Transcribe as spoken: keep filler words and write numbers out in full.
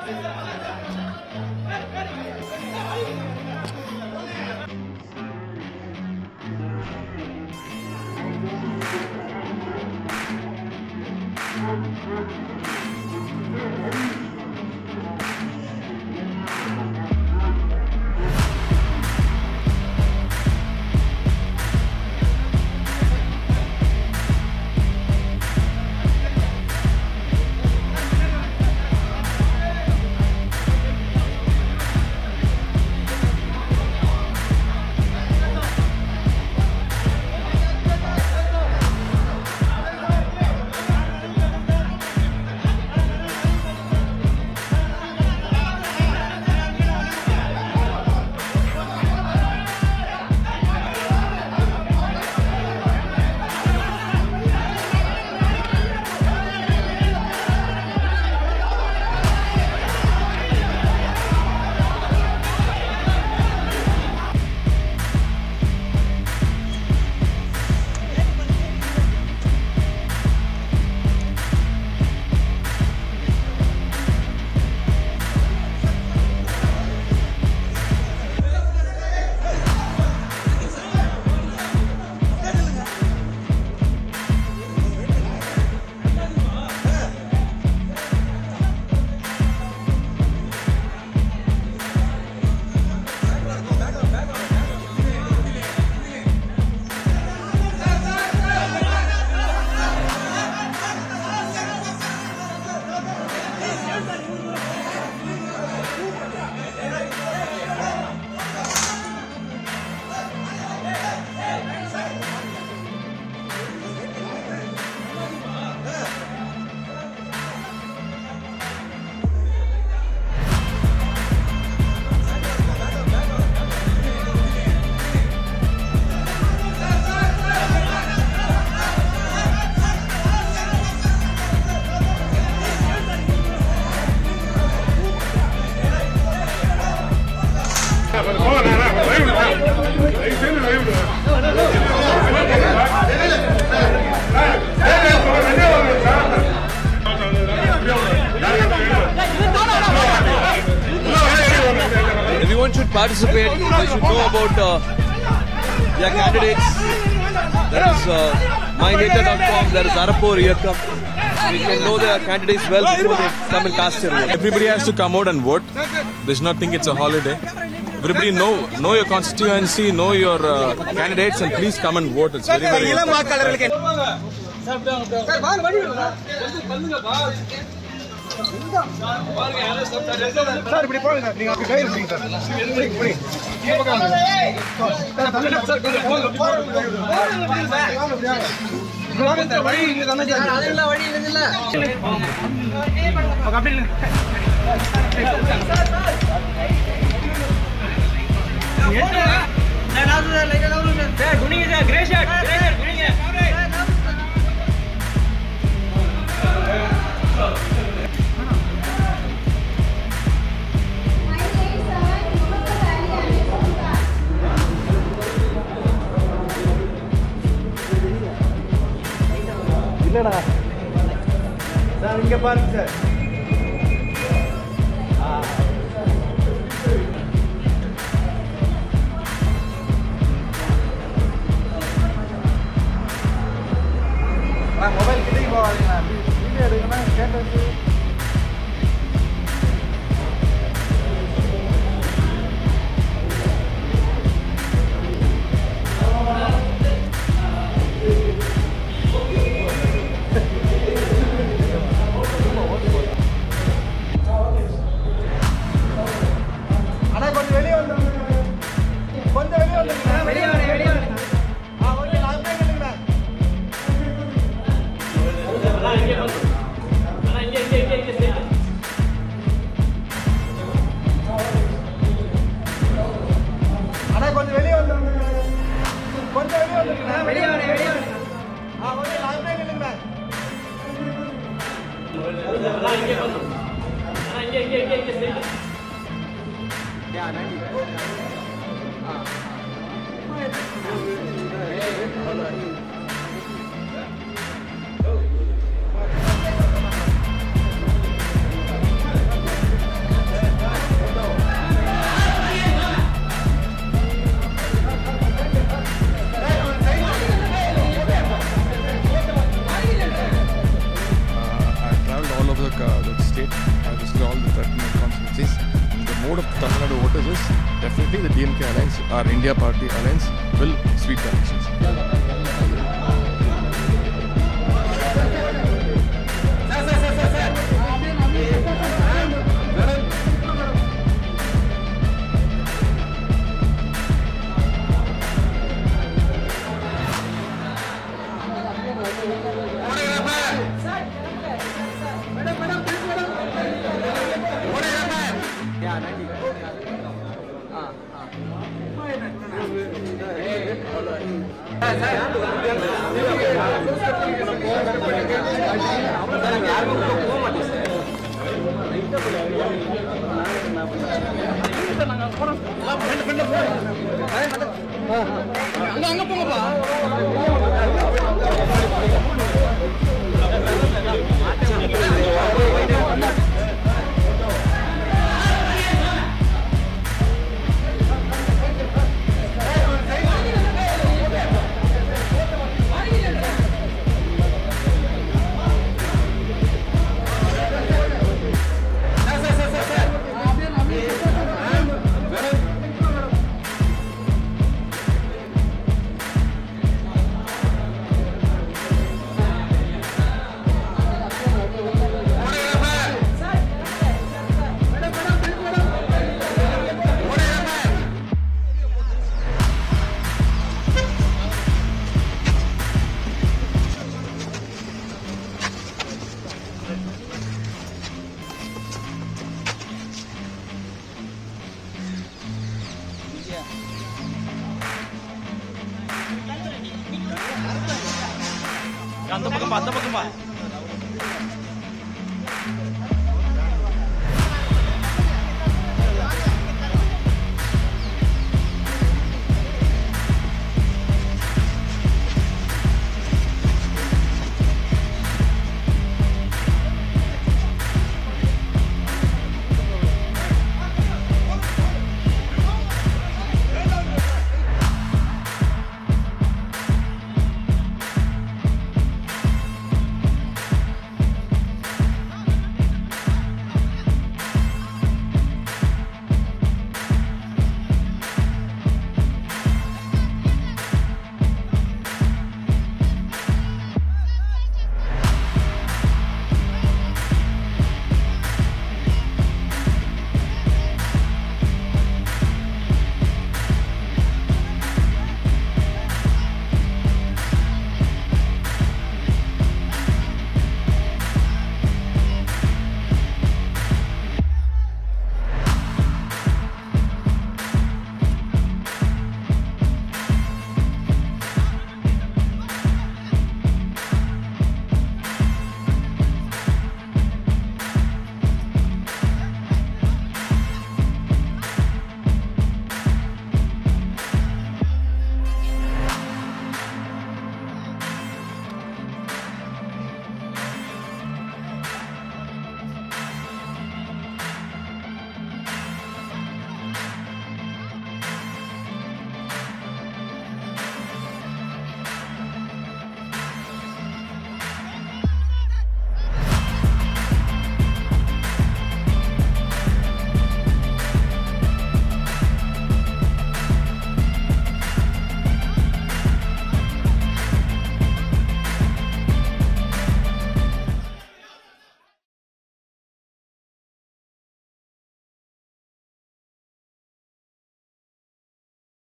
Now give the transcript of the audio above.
Everyone should participate. They should know about uh, their candidates. There is uh, my nature dot com, there is Arapur Iyakam. We can know their candidates well before they come and cast their vote. Everybody has to come out and vote. They should not think it's a holiday. Everybody know know your constituency, know your uh, candidates, and please come and vote. It's very, very important. Sir இங்க பாருங்க sir. Mobile கிட்டே போகாதீங்க. Video எடுக்கணும் கேட்டது. uh, the state, I visited all the thirteen constituencies. The mode of Tamil Nadu voters is definitely the D M K alliance, our India Party alliance will sweep the elections. அந்த பக்கம் அந்த பக்கம்